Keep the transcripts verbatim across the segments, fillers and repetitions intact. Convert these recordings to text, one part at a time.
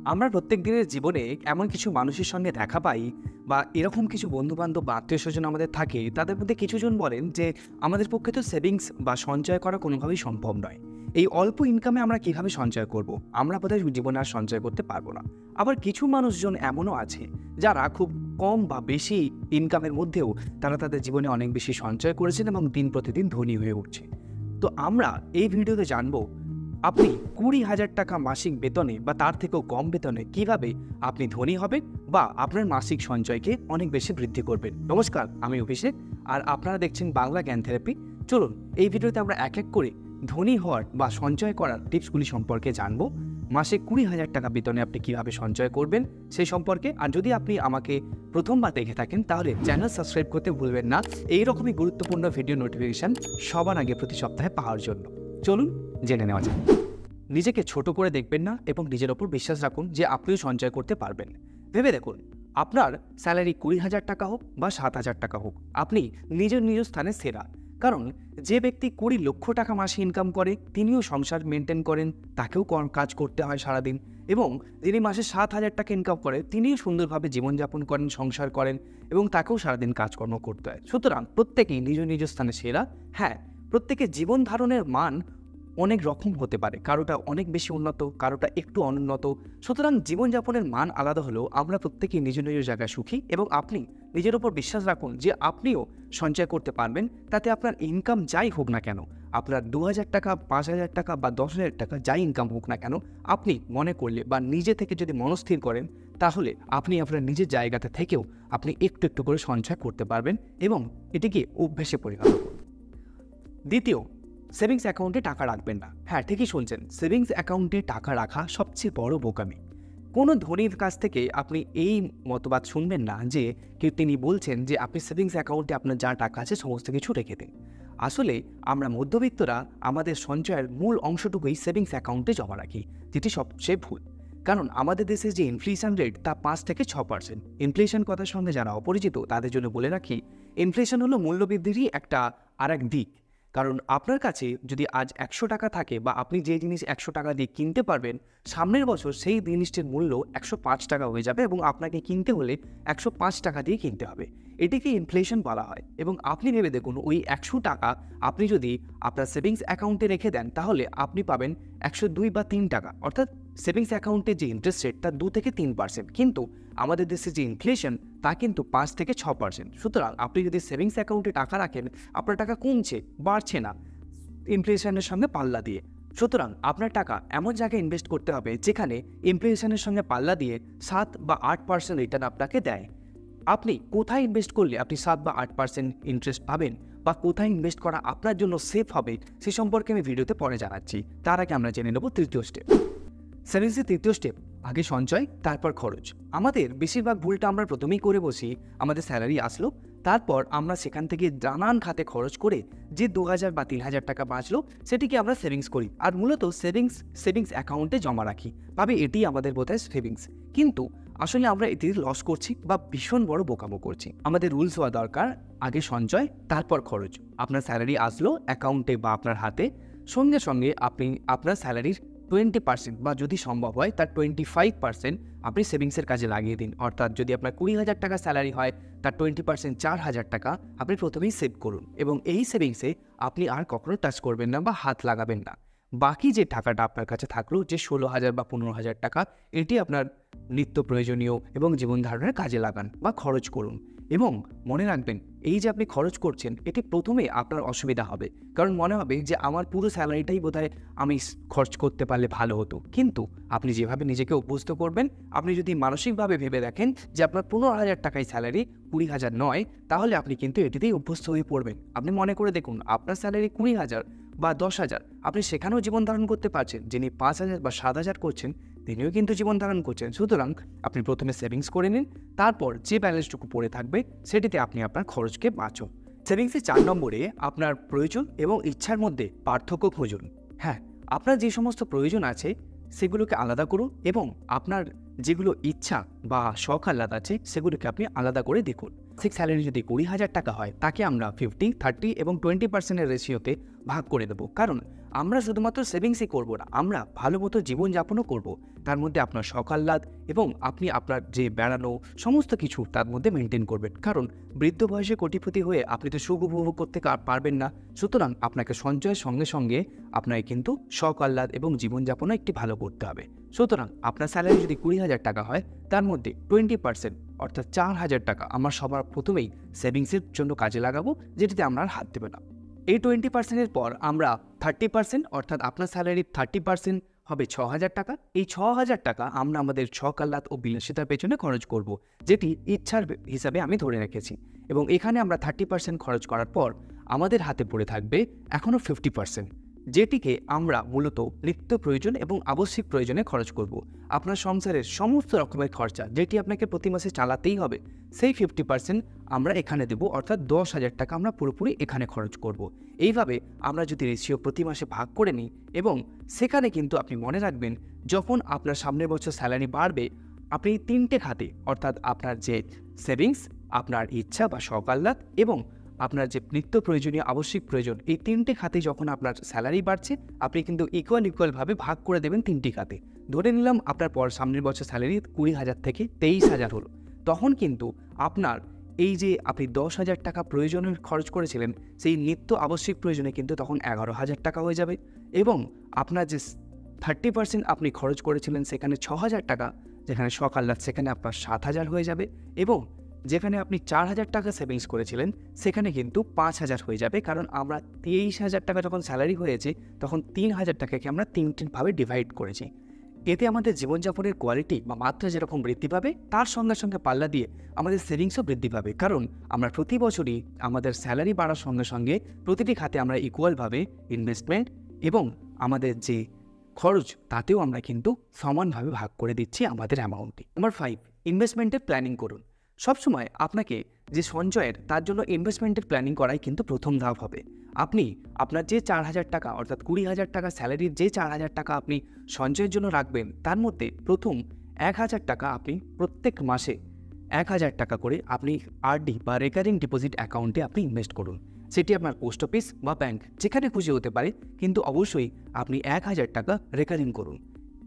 আমরা প্রত্যেক দিনের জীবনে এমন কিছু মানুষের সঙ্গে দেখা পাই বা এরকম কিছু বন্ধুবান্ধব বা আত্মীয় স্বজন আমাদের থাকে, তাদের মধ্যে কিছুজন বলেন যে আমাদের পক্ষে তো সেভিংস বা সঞ্চয় করা কোনোভাবেই সম্ভব নয়। এই অল্প ইনকামে আমরা কিভাবে সঞ্চয় করব? আমরা বোধহয় জীবনে আর সঞ্চয় করতে পারবো না। আবার কিছু মানুষজন এমনও আছে যারা খুব কম বা বেশি ইনকামের মধ্যেও তারা তাদের জীবনে অনেক বেশি সঞ্চয় করেছেন এবং দিন প্রতিদিন ধনী হয়ে উঠছে। তো আমরা এই ভিডিওতে জানবো আপনি কুড়ি হাজার টাকা মাসিক বেতনে বা তার থেকেও কম বেতনে কিভাবে আপনি ধনী হবেন বা আপনার মাসিক সঞ্চয়কে অনেক বেশি বৃদ্ধি করবেন। নমস্কার, আমি অভিষেক আর আপনারা দেখছেন বাংলা জ্ঞান থেরাপি। চলুন এই ভিডিওতে আমরা এক এক করে ধনী হওয়ার বা সঞ্চয় করার টিপসগুলি সম্পর্কে জানবো। মাসে কুড়ি হাজার টাকা বেতনে আপনি কিভাবে সঞ্চয় করবেন সেই সম্পর্কে। আর যদি আপনি আমাকে প্রথমবার দেখে থাকেন তাহলে চ্যানেল সাবস্ক্রাইব করতে ভুলবেন না, এইরকমই গুরুত্বপূর্ণ ভিডিও নোটিফিকেশন সবার আগে প্রতি সপ্তাহে পাওয়ার জন্য। চলুন জেনে নেওয়া যাক। নিজেকে ছোট করে দেখবেন না এবং নিজের ওপর বিশ্বাস রাখুন যে আপনিও সঞ্চয় করতে পারবেন। ভেবে দেখুন, আপনার স্যালারি কুড়ি হাজার টাকা হোক বা সাত হাজার টাকা হোক, আপনি নিজের নিজ স্থানে সেরা। কারণ যে ব্যক্তি কুড়ি লক্ষ টাকা মাসে ইনকাম করে তিনিও সংসার মেনটেন করেন, তাকেও কাজ করতে হয় সারাদিন। এবং যিনি মাসে সাত হাজার টাকা ইনকাম করে তিনিও সুন্দরভাবে জীবনযাপন করেন, সংসার করেন এবং তাকেও সারাদিন কাজকর্ম করতে হয়। সুতরাং প্রত্যেকেই নিজ নিজ স্থানে সেরা। হ্যাঁ, প্রত্যেকের জীবন ধারণের মান অনেক রকম হতে পারে, কারোটা অনেক বেশি উন্নত, কারোটা একটু অনুন্নত। সুতরাং জীবনযাপনের মান আলাদা হলেও আমরা প্রত্যেকেই নিজ নিজ জায়গায় সুখী। এবং আপনি নিজের ওপর বিশ্বাস রাখুন যে আপনিও সঞ্চয় করতে পারবেন। তাতে আপনার ইনকাম যাই হোক না কেন, আপনার দু হাজার টাকা, পাঁচ হাজার টাকা বা দশ হাজার টাকা যাই ইনকাম হোক না কেন, আপনি মনে করলে বা নিজে থেকে যদি মনস্থির করেন তাহলে আপনি আপনার নিজের জায়গাতে থেকেও আপনি একটু একটু করে সঞ্চয় করতে পারবেন এবং এটিকে অভ্যেসে পরিণত করুন। দ্বিতীয়, সেভিংস অ্যাকাউন্টে টাকা রাখবেন না। হ্যাঁ, ঠিকই শুনছেন, সেভিংস অ্যাকাউন্টে টাকা রাখা সবচেয়ে বড় বোকামি। কোনো ধনীর কাছ থেকে আপনি এই মতবাদ শুনবেন না যে কেউ তিনি বলছেন যে আপনি সেভিংস অ্যাকাউন্টে আপনার যা টাকা আছে সমস্ত কিছু রেখে দিন। আসলে আমরা মধ্যবিত্তরা আমাদের সঞ্চয়ের মূল অংশটুকুই সেভিংস অ্যাকাউন্টে জমা রাখি, যেটি সবচেয়ে ভুল। কারণ আমাদের দেশে যে ইনফ্লেশন রেট তা পাঁচ থেকে ছ পার্সেন্ট। ইনফ্লেশন কথার সঙ্গে যারা অপরিচিত তাদের জন্য বলে রাখি, ইনফ্লেশন হলো মূল্যবৃদ্ধিরই একটা আর এক দিক। কারণ আপনার কাছে যদি আজ একশো টাকা থাকে বা আপনি যে জিনিস একশো টাকা দিয়ে কিনতে পারবেন, সামনের বছর সেই জিনিসটির মূল্য একশো পাঁচ টাকা হয়ে যাবে এবং আপনাকে কিনতে হলে একশো পাঁচ টাকা দিয়ে কিনতে হবে। এটিকে ইনফ্লেশন বলা হয়। এবং আপনি ভেবে দেখুন, ওই একশো টাকা আপনি যদি আপনার সেভিংস অ্যাকাউন্টে রেখে দেন তাহলে আপনি পাবেন একশো দুই বা তিন টাকা। অর্থাৎ সেভিংস অ্যাকাউন্টে যে ইন্টারেস্ট রেট তা দু থেকে তিন পার্সেন্ট, কিন্তু আমাদের দেশে যে ইনফ্লেশন তা কিন্তু পাঁচ থেকে ছ পার্সেন্ট। সুতরাং আপনি যদি সেভিংস অ্যাকাউন্টে টাকা রাখেন, আপনার টাকা কমছে, বাড়ছে না ইনফ্লেশনের সঙ্গে পাল্লা দিয়ে। সুতরাং আপনার টাকা এমন জায়গায় ইনভেস্ট করতে হবে যেখানে ইনফ্লেশনের সঙ্গে পাল্লা দিয়ে সাত বা আট পার্সেন্ট রিটার্ন আপনাকে দেয়। আপনি কোথায় ইনভেস্ট করলে আপনি সাত বা আট পার্সেন্ট ইন্টারেস্ট পাবেন বা কোথায় ইনভেস্ট করা আপনার জন্য সেফ হবে সে সম্পর্কে আমি ভিডিওতে পরে জানাচ্ছি। তার আগে আমরা জেনে নেব তৃতীয় স্টেপ। সেভিংসের তৃতীয় স্টেপ, আগে সঞ্চয় তারপর খরচ। আমাদের বেশিরভাগ ভুলটা আমরা প্রথমেই করে বসি। আমাদের স্যালারি আসলো, তারপর আমরা সেখান থেকে নানান খাতে খরচ করে যে দু হাজার বা তিন হাজার টাকা বাঁচলো সেটিকে আমরা সেভিংস করি আর মূলত সেভিংস সেভিংস অ্যাকাউন্টে জমা রাখি, ভাবে এটি আমাদের বোধহয় সেভিংস। কিন্তু আসলে আমরা এটি লস করছি বা ভীষণ বড় বোকামো করছি। আমাদের রুলস হওয়া দরকার, আগে সঞ্চয় তারপর খরচ। আপনার স্যালারি আসলো অ্যাকাউন্টে বা আপনার হাতে, সঙ্গে সঙ্গে আপনি আপনার স্যালারির টোয়েন্টি পার্সেন্ট বা যদি সম্ভব হয় তার টোয়েন্টি ফাইভ পার্সেন্ট আপনি সেভিংসের কাজে লাগিয়ে দিন। অর্থাৎ যদি আপনার কুড়ি হাজার টাকা স্যালারি হয় তার টোয়েন্টি পার্সেন্ট চার হাজার টাকা আপনি প্রথমেই সেভ করুন এবং এই সেভিংসে আপনি আর কখনো টাচ করবেন না বা হাত লাগাবেন না। বাকি যে টাকাটা আপনার কাছে থাকলো, যে ষোলো হাজার বা পনেরো হাজার টাকা, এটি আপনার নিত্য প্রয়োজনীয় এবং জীবন ধারণের কাজে লাগান বা খরচ করুন। এবং মনে রাখবেন, এই যে আপনি খরচ করছেন এটি প্রথমে আপনার অসুবিধা হবে, কারণ মনে হবে যে আমার পুরো স্যালারিটাই বোধহয় আমি খরচ করতে পারলে ভালো হতো। কিন্তু আপনি যেভাবে নিজেকে অভ্যস্ত করবেন, আপনি যদি মানসিকভাবে ভেবে দেখেন যে আপনার পনেরো হাজার টাকায় স্যালারি, কুড়ি হাজার নয়, তাহলে আপনি কিন্তু এটিতেই অভ্যস্ত হয়ে পড়বেন। আপনি মনে করে দেখুন, আপনার স্যালারি কুড়ি হাজার বা দশ হাজার, আপনি সেখানেও জীবন ধারণ করতে পারছেন। যিনি পাঁচ হাজার বা সাত হাজার করছেন তিনিও কিন্তু জীবন ধারণ করছেন। সুতরাং আপনি প্রথমে সেভিংস করে নিন, তারপর যে ব্যালেন্সটুকু পড়ে থাকবে সেটিতে আপনি আপনার খরচকে বাঁচুন। সেভিংসে চার নম্বরে আপনার প্রয়োজন এবং ইচ্ছার মধ্যে পার্থক্য খুঁজুন। হ্যাঁ, আপনার যে সমস্ত প্রয়োজন আছে সেগুলোকে আলাদা করুন এবং আপনার যেগুলো ইচ্ছা বা শখ আহ্লাদ আছে সেগুলোকে আপনি আলাদা করে দেখুন। সিক্স স্যালারি যদি কুড়ি হাজার টাকা হয় তাকে আমরা ফিফটি থার্টি এবং টোয়েন্টি পার্সেন্টের রেশিওতে ভাগ করে দেবো। কারণ আমরা শুধুমাত্র সেভিংসই করব না, আমরা ভালো মতো জীবনযাপনও করব। তার মধ্যে আপনার শখ আহ্লাদ এবং আপনি আপনার যে বেড়ানো সমস্ত কিছু তার মধ্যে মেনটেন করবেন। কারণ বৃদ্ধ বয়সে কোটিপতি হয়ে আপনি তো সুখ উপভোগ করতে পারবেন না। সুতরাং আপনাকে সঞ্চয়ের সঙ্গে সঙ্গে আপনাকে কিন্তু শখ আহ্লাদ এবং জীবনযাপনও একটি ভালো করতে হবে। সুতরাং আপনার স্যালারি যদি কুড়ি হাজার টাকা হয়, তার মধ্যে টোয়েন্টি পার্সেন্ট অর্থাৎ চার হাজার টাকা আমরা সবার প্রথমেই সেভিংসের জন্য কাজে লাগাবো, যেটিতে আমরা আর হাত দেবে না। এই টোয়েন্টি পার্সেন্টের পর আমরা থার্টি পার্সেন্ট অর্থাৎ আপনার স্যালারির থার্টি পার্সেন্ট হবে ছ হাজার টাকা। এই ছ হাজার টাকা আমরা আমাদের শখ আহ্লাদ ও বিলাসিতার পেছনে খরচ করব, যেটি ইচ্ছার হিসাবে আমি ধরে রেখেছি। এবং এখানে আমরা থার্টি পার্সেন্ট খরচ করার পর আমাদের হাতে পড়ে থাকবে এখনও ফিফটি পার্সেন্ট, যেটিকে আমরা মূলত নিত্য প্রয়োজন এবং আবশ্যিক প্রয়োজনে খরচ করব। আপনার সংসারের সমস্ত রকমের খরচা যেটি আপনাকে প্রতি মাসে চালাতেই হবে, সেই ফিফটি পার্সেন্ট আমরা এখানে দেবো, অর্থাৎ দশ হাজার টাকা আমরা পুরোপুরি এখানে খরচ করব। এইভাবে আমরা যদি রেশিও প্রতি মাসে ভাগ করে নিই, এবং সেখানে কিন্তু আপনি মনে রাখবেন যখন আপনার সামনের বছর স্যালারি বাড়বে, আপনি তিনটে খাতে অর্থাৎ আপনার যে সেভিংস, আপনার ইচ্ছা বা শখ আহ্লাদ এবং আপনার যে নিত্য প্রয়োজনীয় আবশ্যিক প্রয়োজন, এই তিনটে খাতে যখন আপনার স্যালারি বাড়ছে আপনি কিন্তু ইকুয়াল ইকুয়ালভাবে ভাগ করে দেবেন তিনটি খাতে। ধরে নিলাম আপনার পর সামনের বছর স্যালারি কুড়ি হাজার থেকে তেইশ হাজার হলো, তখন কিন্তু আপনার এই যে আপনি দশ হাজার টাকা প্রয়োজনের খরচ করেছিলেন, সেই নিত্য আবশ্যিক প্রয়োজনে কিন্তু তখন এগারো হাজার টাকা হয়ে যাবে। এবং আপনার যে থার্টি পার্সেন্ট আপনি খরচ করেছিলেন সেখানে ছ হাজার টাকা, যেখানে শখ আহ্লাদ সেখানে আপনার সাত হাজার হয়ে যাবে। এবং যেখানে আপনি চার হাজার টাকা সেভিংস করেছিলেন সেখানে কিন্তু পাঁচ হাজার হয়ে যাবে, কারণ আমরা তেইশ হাজার টাকা যখন স্যালারি হয়েছে তখন তিন হাজার টাকাকে আমরা তিন তিনভাবে ডিভাইড করেছি। এতে আমাদের জীবনযাপনের কোয়ালিটি বা মাত্রা যেরকম বৃদ্ধি পাবে, তার সঙ্গে সঙ্গে পাল্লা দিয়ে আমাদের সেভিংসও বৃদ্ধি পাবে। কারণ আমরা প্রতি বছরই আমাদের স্যালারি বাড়ার সঙ্গে সঙ্গে প্রতিটি খাতে আমরা ইকুয়ালভাবে ইনভেস্টমেন্ট এবং আমাদের যে খরচ তাতেও আমরা কিন্তু সমানভাবে ভাগ করে দিচ্ছি আমাদের অ্যামাউন্টটি। নাম্বার ফাইভ, ইনভেস্টমেন্টের প্ল্যানিং করুন। সবসময় আপনাকে যে সঞ্চয়ের তার জন্য ইনভেস্টমেন্টের প্ল্যানিং করাই কিন্তু প্রথম ধাপ হবে। আপনি আপনার যে চার হাজার টাকা অর্থাৎ কুড়ি হাজার টাকা স্যালারির যে চার হাজার টাকা আপনি সঞ্চয়ের জন্য রাখবেন, তার মধ্যে প্রথম এক হাজার টাকা আপনি প্রত্যেক মাসে এক হাজার টাকা করে আপনি আরডি বা রেকারিং ডিপোজিট অ্যাকাউন্টে আপনি ইনভেস্ট করুন। সেটি আপনার পোস্ট অফিস বা ব্যাংক যেখানে খুশি হতে পারে, কিন্তু অবশ্যই আপনি এক হাজার টাকা রেকারিং করুন।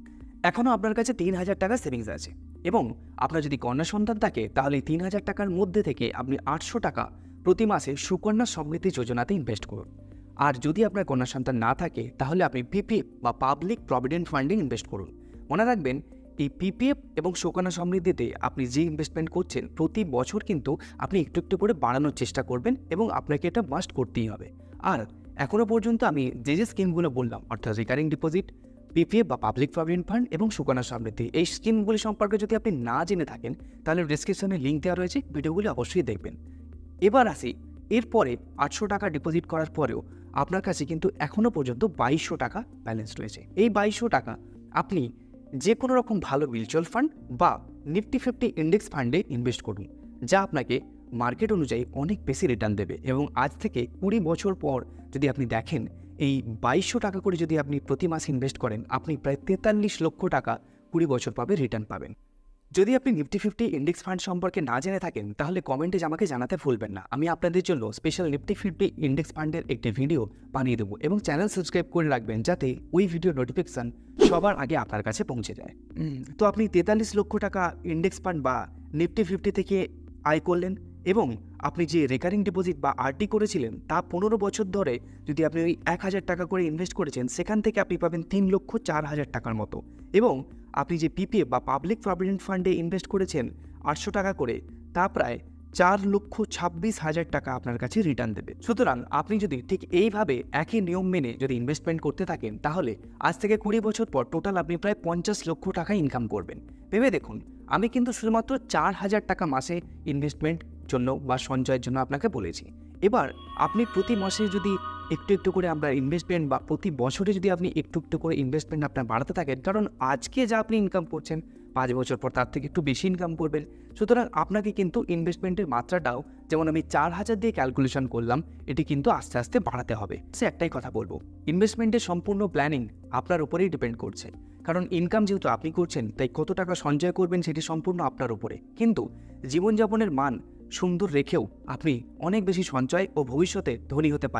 এখনও আপনার কাছে তিন হাজার টাকা সেভিংস আছে, এবং আপনার যদি কন্যা সন্তান থাকে তাহলে তিন হাজার টাকার মধ্যে থেকে আপনি আটশো টাকা প্রতি মাসে সুকন্যা সমৃদ্ধি যোজনাতে ইনভেস্ট করুন। আর যদি আপনার কন্যা সন্তান না থাকে তাহলে আপনি পিপিএফ বা পাবলিক প্রভিডেন্ট ফান্ডে ইনভেস্ট করুন। মনে রাখবেন, এই পিপিএফ এবং সুকন্যা সমৃদ্ধিতে আপনি যে ইনভেস্টমেন্ট করছেন প্রতি বছর কিন্তু আপনি একটু একটু করে বাড়ানোর চেষ্টা করবেন, এবং আপনাকে এটা মাস্ট করতেই হবে। আর এখনও পর্যন্ত আমি যে যে স্কিমগুলো বললাম অর্থাৎ রিকারিং ডিপোজিট, পিপিএফ বা পাবলিক প্রভিডেন্ট ফান্ড এবং সুকন্যা সমৃদ্ধি, এই স্কিমগুলি সম্পর্কে যদি আপনি না জেনে থাকেন তাহলে ডিসক্রিপশনে লিঙ্ক দেওয়া রয়েছে, ভিডিওগুলি অবশ্যই দেখবেন। এবার আসি, এরপরে আটশো টাকা ডিপোজিট করার পরেও আপনার কাছে কিন্তু এখনও পর্যন্ত বাইশশো টাকা ব্যালেন্স রয়েছে। এই বাইশশো টাকা আপনি যে কোনো রকম ভালো মিউচুয়াল ফান্ড বা নিফটি ফিফটি ইন্ডেক্স ফান্ডে ইনভেস্ট করুন, যা আপনাকে মার্কেট অনুযায়ী অনেক বেশি রিটার্ন দেবে। এবং আজ থেকে কুড়ি বছর পর যদি আপনি দেখেন, এই বাইশশো টাকা করে যদি আপনি প্রতি মাসে ইনভেস্ট করেন, আপনি প্রায় তেতাল্লিশ লক্ষ টাকা কুড়ি বছর পাবে রিটার্ন পাবেন। যদি আপনি নিফটি ফিফটি ইন্ডেক্স ফান্ড সম্পর্কে না জেনে থাকেন তাহলে কমেন্টে আমাকে জানাতে ভুলবেন না। আমি আপনাদের জন্য স্পেশাল নিফটি ফিফটি ইন্ডেক্স ফান্ডের একটি ভিডিও বানিয়ে দেবো, এবং চ্যানেল সাবস্ক্রাইব করে রাখবেন যাতে ওই ভিডিও নোটিফিকেশান সবার আগে আপনার কাছে পৌঁছে যায়। তো আপনি তেতাল্লিশ লক্ষ টাকা ইন্ডেক্স ফান্ড বা নিফটি ফিফটি থেকে আয় করলেন, এবং আপনি যে রেকারিং ডিপোজিট বা আরডি করেছিলেন তা পনেরো বছর ধরে যদি আপনি ওই এক হাজার টাকা করে ইনভেস্ট করেছেন, সেখান থেকে আপনি পাবেন তিন লক্ষ চার হাজার টাকার মতো। এবং আপনি যে পিপিএফ বা পাবলিক প্রভিডেন্ট ফান্ডে ইনভেস্ট করেছেন আটশো টাকা করে, তা প্রায় চার লক্ষ ছাব্বিশ হাজার টাকা আপনার কাছে রিটার্ন দেবে। সুতরাং আপনি যদি ঠিক এইভাবে একই নিয়ম মেনে যদি ইনভেস্টমেন্ট করতে থাকেন তাহলে আজ থেকে কুড়ি বছর পর টোটাল আপনি প্রায় পঞ্চাশ লক্ষ টাকা ইনকাম করবেন। ভেবে দেখুন, আমি কিন্তু শুধুমাত্র চার হাজার টাকা মাসে ইনভেস্টমেন্ট জন্য বা সঞ্চয়ের জন্য আপনাকে বলেছি। এবার আপনি প্রতি মাসে যদি একটু একটু করে আপনার ইনভেস্টমেন্ট বা প্রতি বছরে যদি আপনি একটু একটু করে ইনভেস্টমেন্ট আপনার বাড়াতে থাকেন, কারণ আজকে যা আপনি ইনকাম করছেন পাঁচ বছর পর তার থেকে একটু বেশি ইনকাম করবেন। সুতরাং আপনাকে কিন্তু ইনভেস্টমেন্টের মাত্রাটাও, যেমন আমি চার হাজার দিয়ে ক্যালকুলেশন করলাম, এটি কিন্তু আস্তে আস্তে বাড়াতে হবে। সে একটাই কথা বলবো, ইনভেস্টমেন্টের সম্পূর্ণ প্ল্যানিং আপনার উপরেই ডিপেন্ড করছে। কারণ ইনকাম যেহেতু আপনি করছেন, তাই কত টাকা সঞ্চয় করবেন সেটি সম্পূর্ণ আপনার উপরে। কিন্তু জীবনযাপনের মান সুন্দর রেখেও আপনি অনেক বেশি সঞ্চয় ও ভবিষ্যতে ধনী হতে পারেন।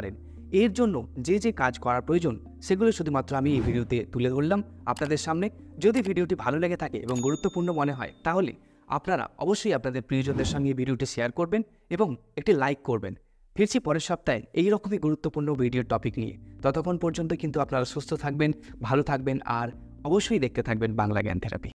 এর জন্য যে যে কাজ করা প্রয়োজন সেগুলো শুধুমাত্র আমি এই ভিডিওতে তুলে ধরলাম আপনাদের সামনে। যদি ভিডিওটি ভালো লেগে থাকে এবং গুরুত্বপূর্ণ মনে হয় তাহলে আপনারা অবশ্যই আপনাদের প্রিয়জনদের সঙ্গে ভিডিওটি শেয়ার করবেন এবং একটি লাইক করবেন। ফিরছি পরের সপ্তাহে এই রকমই গুরুত্বপূর্ণ ভিডিওর টপিক নিয়ে। ততক্ষণ পর্যন্ত কিন্তু আপনারা সুস্থ থাকবেন, ভালো থাকবেন আর অবশ্যই দেখতে থাকবেন বাংলা জ্ঞান থেরাপি।